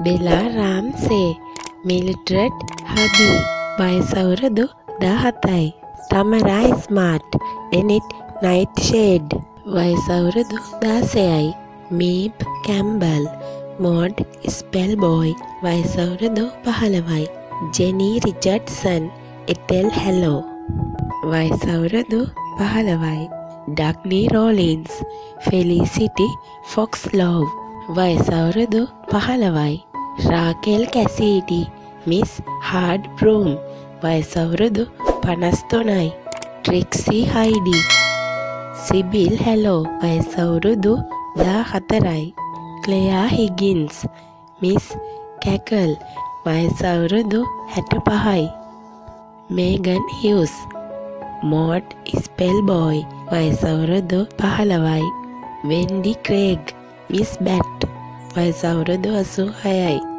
බෙලා රාම්සේ මිල්ඩ්‍රඩ් හබි වයස අවුරුදු 17යි. තමරා ස්මාර්ට් එනිට් නයිට්ෂේඩ් වයස අවුරුදු 16යි. මීබ් කැම්බල් මෝඩ් ස්පෙල්බෝයි වයස අවුරුදු 15යි. ජෙනී රිචඩ්සන් එතෙල් හැලෝ වයස අවුරුදු 15යි. ඩග්නි රෝලින්ස් ෆෙලිසිටි ෆොක්ස්ලෝව් වයස අවුරුදු 15යි. Raquel Cassidy Miss Hardbroom වයස අවුරුදු 53යි. ට්‍රික්සි හයිඩි සිබිල් හැලෝ වයස අවුරුදු 14යි. ක්ලෙයා හිගින්ස් මිස් කැකල් වයස අවුරුදු 65යි. මේගන් හියුස් මෝඩ් ස්පෙල්බෝයි වයස අවුරුදු 15යි. වෙන්ඩි ක්‍රේග් මිස් බැට් වයස අවුරුදු 86යි.